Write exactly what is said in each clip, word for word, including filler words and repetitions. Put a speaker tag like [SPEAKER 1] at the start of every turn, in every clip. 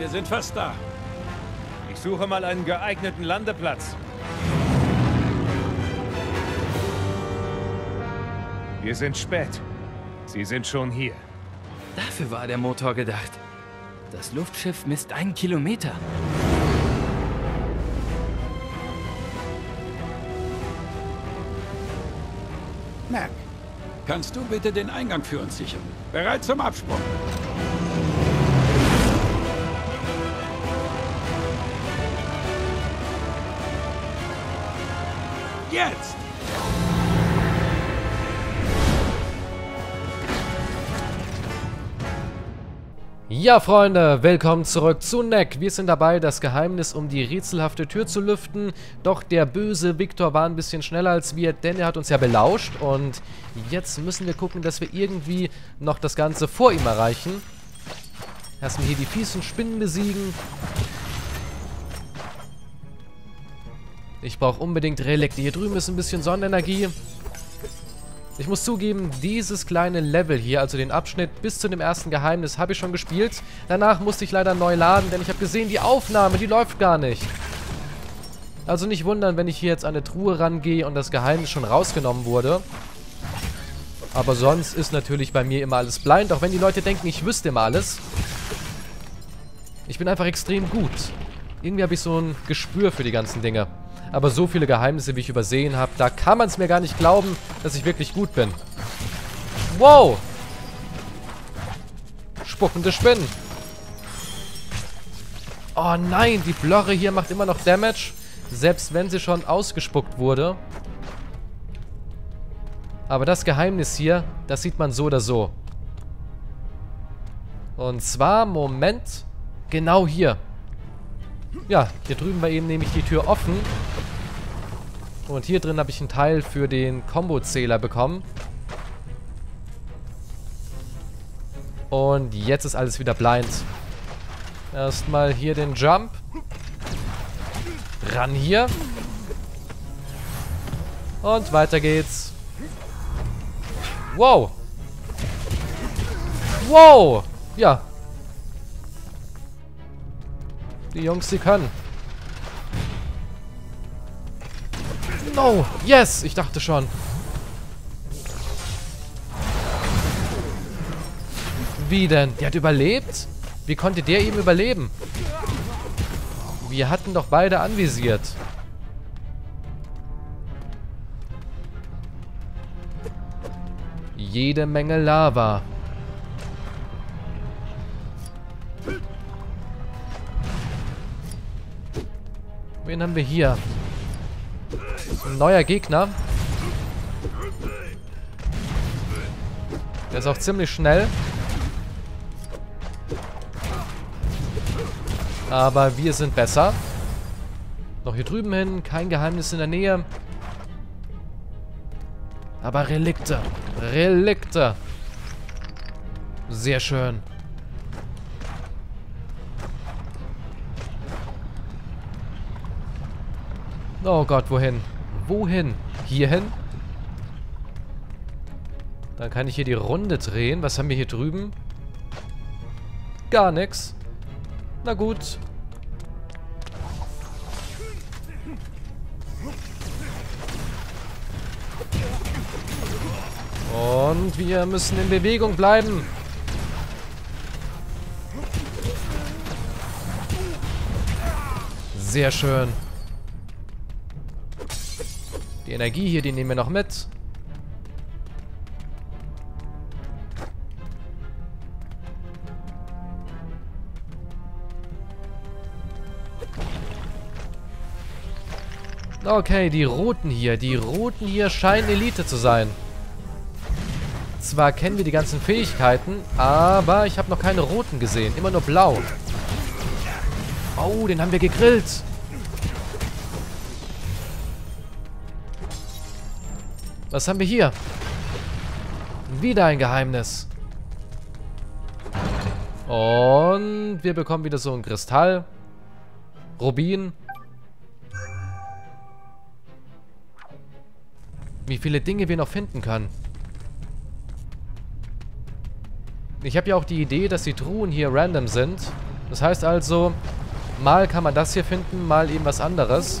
[SPEAKER 1] Wir sind fast da.
[SPEAKER 2] Ich suche mal einen geeigneten Landeplatz. Wir sind spät. Sie sind schon hier.
[SPEAKER 3] Dafür war der Motor gedacht. Das Luftschiff misst einen Kilometer.
[SPEAKER 1] Mac, kannst du bitte den Eingang für uns sichern? Bereit zum Absprung. Jetzt!
[SPEAKER 4] Ja, Freunde, willkommen zurück zu Neck. Wir sind dabei, das Geheimnis um die rätselhafte Tür zu lüften. Doch der böse Victor war ein bisschen schneller als wir, denn er hat uns ja belauscht. Und jetzt müssen wir gucken, dass wir irgendwie noch das Ganze vor ihm erreichen. Erstmal hier die fiesen Spinnen besiegen. Ich brauche unbedingt Relikte. Hier drüben ist ein bisschen Sonnenenergie. Ich muss zugeben, dieses kleine Level hier, also den Abschnitt bis zu dem ersten Geheimnis, habe ich schon gespielt. Danach musste ich leider neu laden, denn ich habe gesehen, die Aufnahme, die läuft gar nicht. Also nicht wundern, wenn ich hier jetzt an eine Truhe rangehe und das Geheimnis schon rausgenommen wurde. Aber sonst ist natürlich bei mir immer alles blind, auch wenn die Leute denken, ich wüsste immer alles. Ich bin einfach extrem gut. Irgendwie habe ich so ein Gespür für die ganzen Dinge. Aber so viele Geheimnisse, wie ich übersehen habe, da kann man es mir gar nicht glauben, dass ich wirklich gut bin. Wow! Spuckende Spinnen. Oh nein, die Blorre hier macht immer noch Damage, selbst wenn sie schon ausgespuckt wurde. Aber das Geheimnis hier, das sieht man so oder so. Und zwar, Moment, genau hier. Ja, hier drüben war eben nämlich die Tür offen. Und hier drin habe ich einen Teil für den Combo-Zähler bekommen. Und jetzt ist alles wieder blind. Erstmal hier den Jump. Ran hier. Und weiter geht's. Wow. Wow. Ja. Die Jungs, die können. No, yes, ich dachte schon. Wie denn? Der hat überlebt? Wie konnte der eben überleben? Wir hatten doch beide anvisiert. Jede Menge Lava. Wen haben wir hier? Ein neuer Gegner. Der ist auch ziemlich schnell. Aber wir sind besser. Noch hier drüben hin. Kein Geheimnis in der Nähe. Aber Relikte. Relikte. Sehr schön. Oh Gott, wohin? Wohin? Hierhin? Dann kann ich hier die Runde drehen. Was haben wir hier drüben? Gar nichts. Na gut. Und wir müssen in Bewegung bleiben. Sehr schön. Die Energie hier, die nehmen wir noch mit. Okay, die Roten hier. Die Roten hier scheinen Elite zu sein. Zwar kennen wir die ganzen Fähigkeiten, aber ich habe noch keine Roten gesehen. Immer nur blau. Oh, den haben wir gegrillt. Was haben wir hier? Wieder ein Geheimnis. Und wir bekommen wieder so ein Kristall. Rubin. Wie viele Dinge wir noch finden können. Ich habe ja auch die Idee, dass die Truhen hier random sind. Das heißt also, mal kann man das hier finden, mal eben was anderes.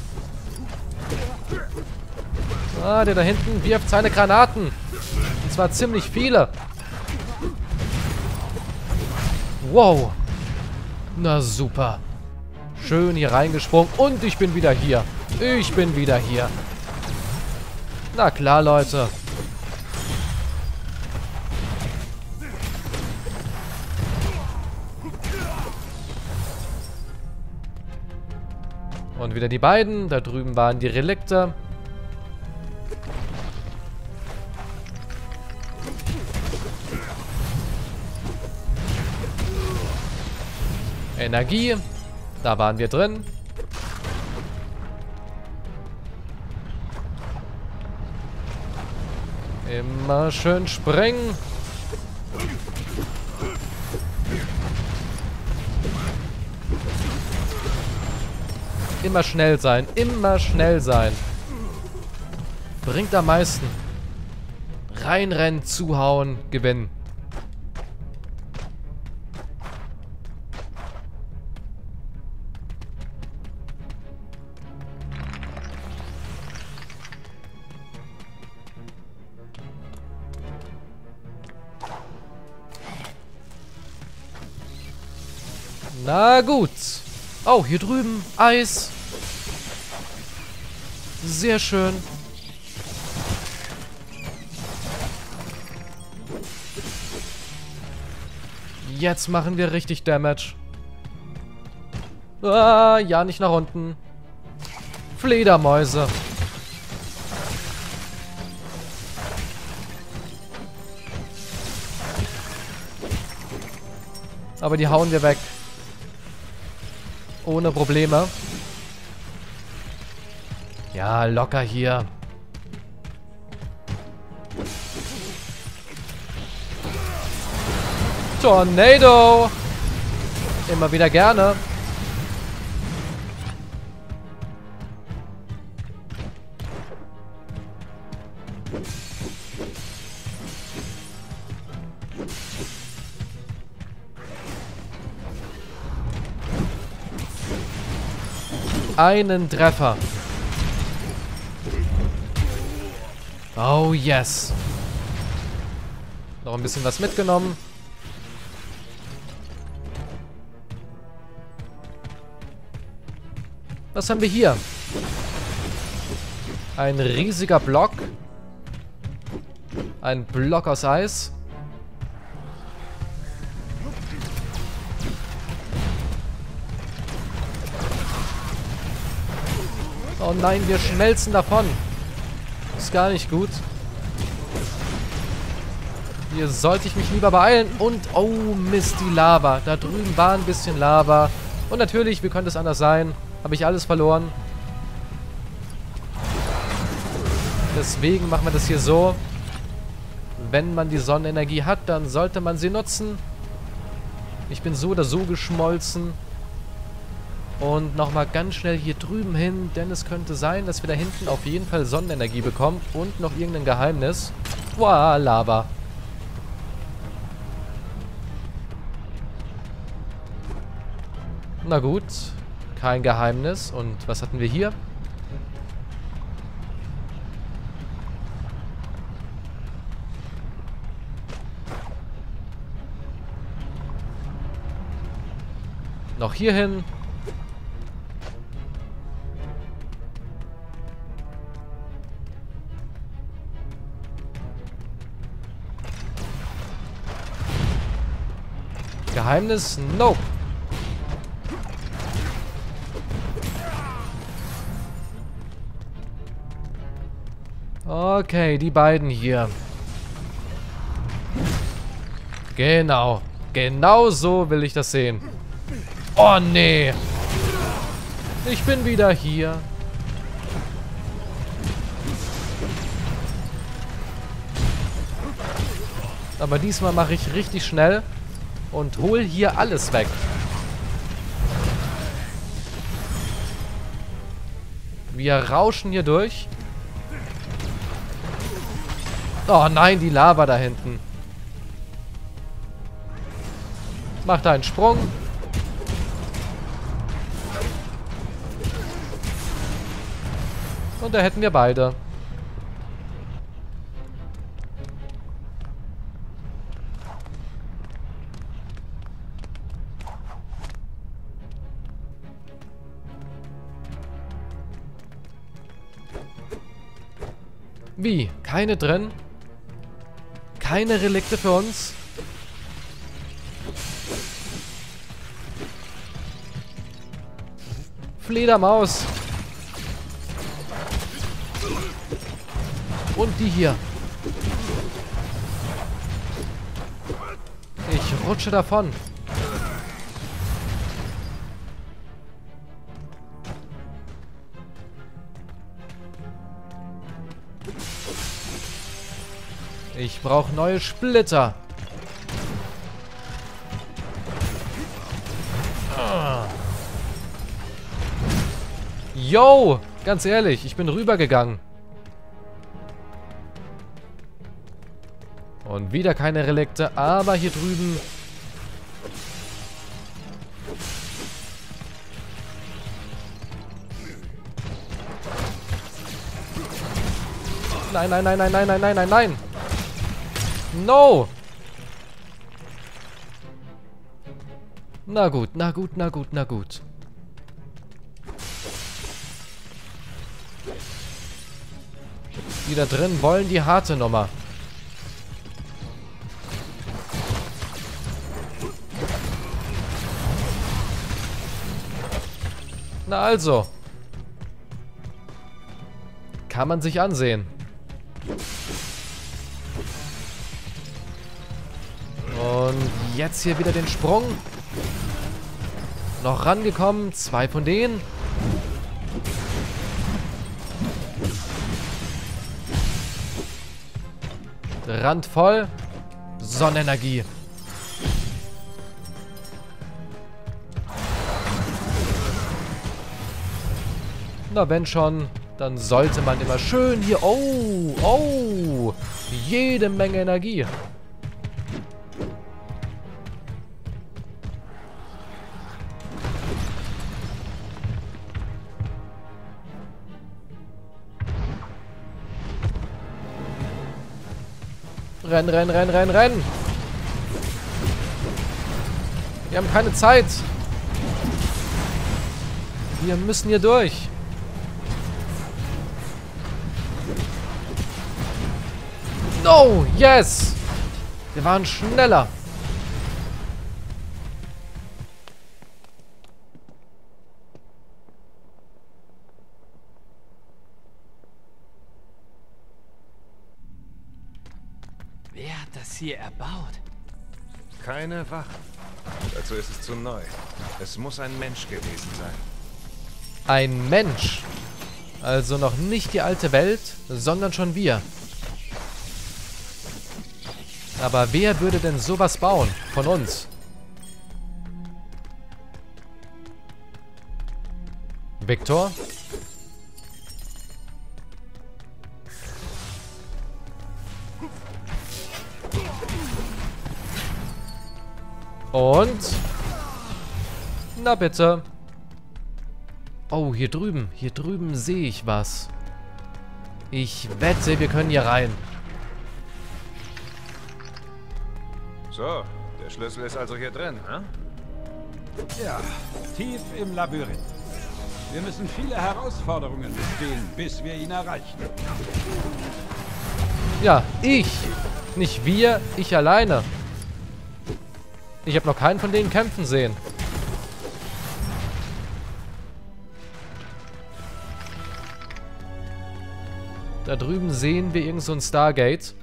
[SPEAKER 4] Ah, der da hinten wirft seine Granaten. Und zwar ziemlich viele. Wow. Na super. Schön hier reingesprungen. Und ich bin wieder hier. Ich bin wieder hier. Na klar, Leute. Und wieder die beiden. Da drüben waren die Relikte. Energie. Da waren wir drin. Immer schön springen. Immer schnell sein. Immer schnell sein. Bringt am meisten. Reinrennen, zuhauen, gewinnen. Na gut. Oh, hier drüben Eis. Sehr schön. Jetzt machen wir richtig Damage. Ah, ja, nicht nach unten. Fledermäuse. Aber die hauen wir weg. Ohne Probleme. Ja, locker hier. Tornado. Immer wieder gerne. Einen Treffer. Oh yes. Noch ein bisschen was mitgenommen. Was haben wir hier? Ein riesiger Block. Ein Block aus Eis. Oh nein, wir schmelzen davon. Ist gar nicht gut. Hier sollte ich mich lieber beeilen. Und, oh Mist, die Lava. Da drüben war ein bisschen Lava. Und natürlich, wie könnte es anders sein? Habe ich alles verloren. Deswegen machen wir das hier so. Wenn man die Sonnenenergie hat, dann sollte man sie nutzen. Ich bin so oder so geschmolzen. Und nochmal ganz schnell hier drüben hin, denn es könnte sein, dass wir da hinten auf jeden Fall Sonnenenergie bekommen und noch irgendein Geheimnis. Wow, Lava. Na gut, kein Geheimnis. Und was hatten wir hier? Noch hier hin. Geheimnis? Nope. Okay, die beiden hier. Genau. Genau so will ich das sehen. Oh, nee. Ich bin wieder hier. Aber diesmal mache ich richtig schnell und hol hier alles weg. Wir rauschen hier durch. Oh nein, die Lava da hinten. Macht einen Sprung. Und da hätten wir beide. Wie? Keine drin? Keine Relikte für uns? Fledermaus. Und die hier. Ich rutsche davon. Ich brauche neue Splitter. Ah. Yo, ganz ehrlich, ich bin rübergegangen. Und wieder keine Relikte, aber hier drüben... Nein, nein, nein, nein, nein, nein, nein, nein, nein. No! Na gut, na gut, na gut, na gut. Die da drin wollen die harte Nummer. Na also. Kann man sich ansehen. Und jetzt hier wieder den Sprung. Noch rangekommen. Zwei von denen. Randvoll. Sonnenenergie. Na, wenn schon, dann sollte man immer schön hier... Oh, oh, jede Menge Energie. Renn, renn, renn, renn, renn. Wir haben keine Zeit. Wir müssen hier durch. No, yes. Wir waren schneller.
[SPEAKER 3] Wer hat das hier erbaut?
[SPEAKER 2] Keine Wachen. Dazu ist es zu neu. Es muss ein Mensch gewesen sein.
[SPEAKER 4] Ein Mensch. Also noch nicht die alte Welt, sondern schon wir. Aber wer würde denn sowas bauen? Von uns? Victor? Und? Na bitte. Oh, hier drüben. Hier drüben sehe ich was. Ich wette, wir können hier rein.
[SPEAKER 2] So, der Schlüssel ist also hier drin, hm?
[SPEAKER 1] Ja, tief im Labyrinth. Wir müssen viele Herausforderungen bestehen, bis wir ihn erreichen.
[SPEAKER 4] Ja, ich. Nicht wir, ich alleine. Ich habe noch keinen von denen kämpfen sehen. Da drüben sehen wir irgend so ein Stargate.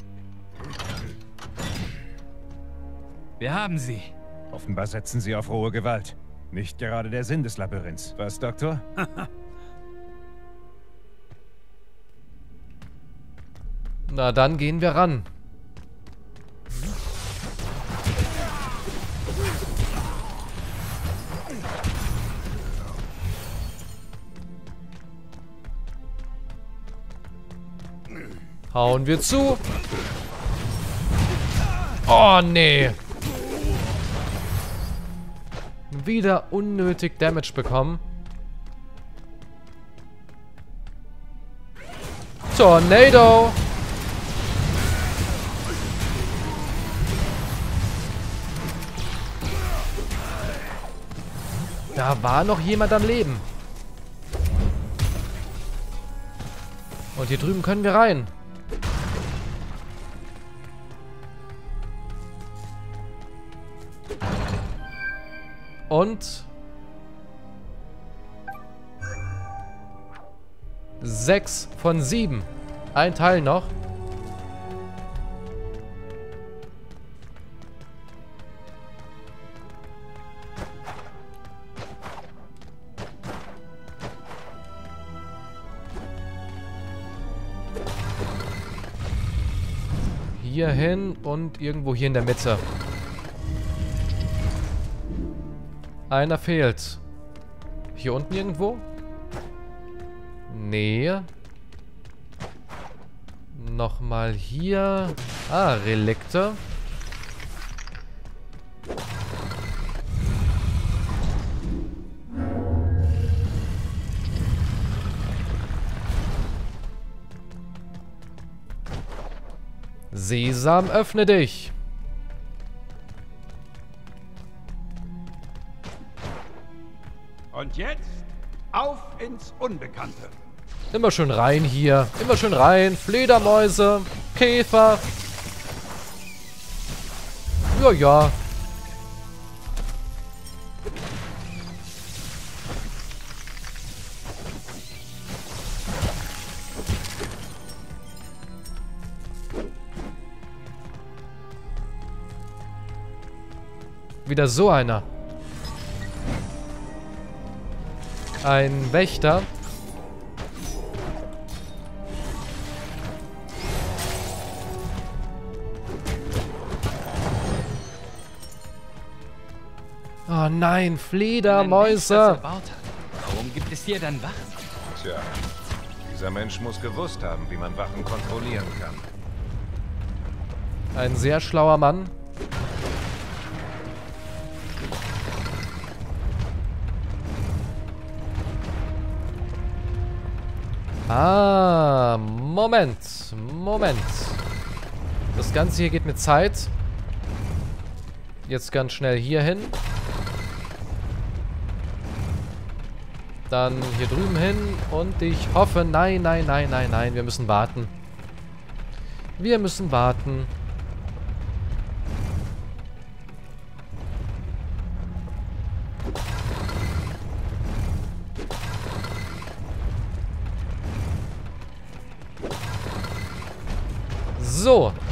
[SPEAKER 3] Wir haben sie.
[SPEAKER 2] Offenbar setzen sie auf rohe Gewalt. Nicht gerade der Sinn des Labyrinths. Was, Doktor?
[SPEAKER 4] Na, dann gehen wir ran. Hauen wir zu. Oh, nee. Wieder unnötig Damage bekommen. Tornado. Da war noch jemand am Leben. Und hier drüben können wir rein. Und sechs von sieben. Ein Teil noch. Hier hin und irgendwo hier in der Mitte. Einer fehlt. Hier unten irgendwo? Nee. Nochmal hier. Ah, Relikte. Sesam, öffne dich.
[SPEAKER 1] Und jetzt auf ins Unbekannte.
[SPEAKER 4] Immer schön rein hier. Immer schön rein. Fledermäuse, Käfer. Ja, ja. Wieder so einer. Ein Wächter. Oh nein, Fledermäuse.
[SPEAKER 3] Warum gibt es hier dann Wachen?
[SPEAKER 2] Tja, dieser Mensch muss gewusst haben, wie man Wachen kontrollieren kann.
[SPEAKER 4] Ein sehr schlauer Mann. Ah, Moment, Moment. Das Ganze hier geht mit Zeit. Jetzt ganz schnell hier hin. Dann hier drüben hin. Und ich hoffe, nein, nein, nein, nein, nein. Wir müssen warten. Wir müssen warten. So,